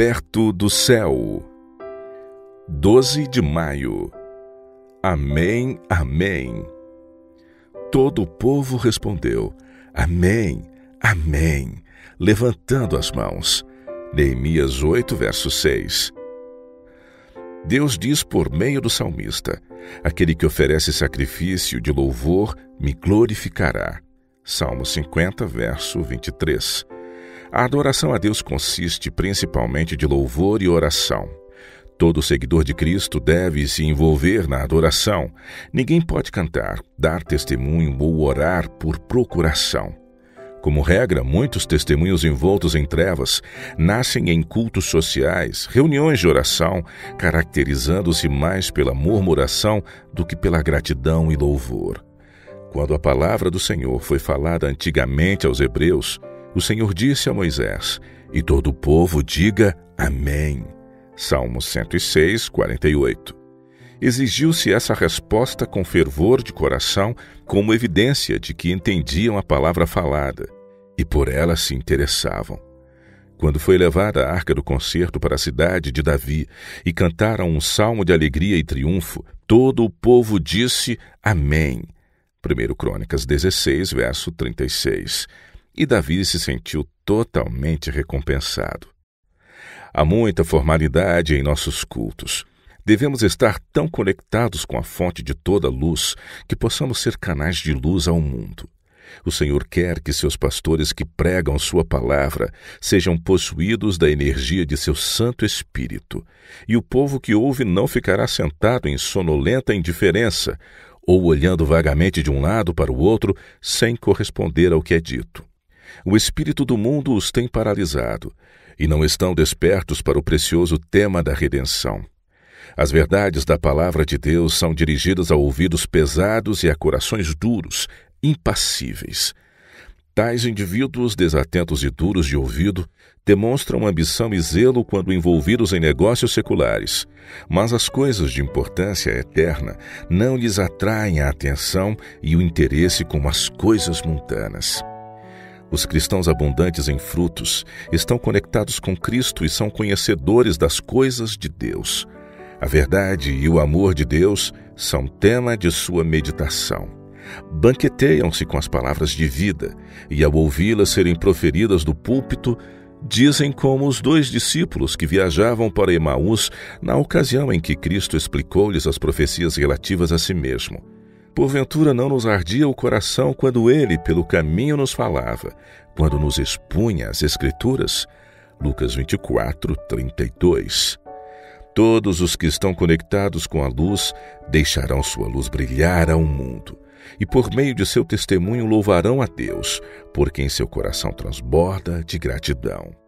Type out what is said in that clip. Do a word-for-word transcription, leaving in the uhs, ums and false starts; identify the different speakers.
Speaker 1: perto do céu. doze de maio. Amém, amém. Todo o povo respondeu, amém, amém, levantando as mãos. Neemias oito, verso seis. Deus diz por meio do salmista, aquele que oferece sacrifício de louvor me glorificará. Salmo cinquenta, verso vinte e três. A adoração a Deus consiste principalmente de louvor e oração. Todo seguidor de Cristo deve se envolver na adoração. Ninguém pode cantar, dar testemunho ou orar por procuração. Como regra, muitos testemunhos envoltos em trevas nascem em cultos sociais, reuniões de oração, caracterizando-se mais pela murmuração do que pela gratidão e louvor. Quando a palavra do Senhor foi falada antigamente aos hebreus, o Senhor disse a Moisés, e todo o povo diga amém. Salmo cento e seis, quarenta e oito. Exigiu-se essa resposta com fervor de coração, como evidência de que entendiam a palavra falada, e por ela se interessavam. Quando foi levada a arca do concerto para a cidade de Davi, e cantaram um salmo de alegria e triunfo, todo o povo disse amém. primeira Crônicas dezesseis, verso trinta e seis. E Davi se sentiu totalmente recompensado. Há muita formalidade em nossos cultos. Devemos estar tão conectados com a fonte de toda luz que possamos ser canais de luz ao mundo. O Senhor quer que seus pastores que pregam sua palavra sejam possuídos da energia de seu Santo Espírito, e o povo que ouve não ficará sentado em sonolenta indiferença ou olhando vagamente de um lado para o outro sem corresponder ao que é dito. O espírito do mundo os tem paralisado e não estão despertos para o precioso tema da redenção. As verdades da palavra de Deus são dirigidas a ouvidos pesados e a corações duros, impassíveis. Tais indivíduos desatentos e duros de ouvido demonstram ambição e zelo quando envolvidos em negócios seculares, mas as coisas de importância eterna não lhes atraem a atenção e o interesse como as coisas mundanas. Os cristãos abundantes em frutos estão conectados com Cristo e são conhecedores das coisas de Deus. A verdade e o amor de Deus são tema de sua meditação. Banqueteiam-se com as palavras de vida e, ao ouvi-las serem proferidas do púlpito, dizem como os dois discípulos que viajavam para Emaús na ocasião em que Cristo explicou-lhes as profecias relativas a si mesmo. Porventura não nos ardia o coração quando ele pelo caminho nos falava, quando nos expunha as Escrituras? Lucas vinte e quatro, trinta e dois. Todos os que estão conectados com a luz deixarão sua luz brilhar ao mundo, e por meio de seu testemunho louvarão a Deus, por quem seu coração transborda de gratidão.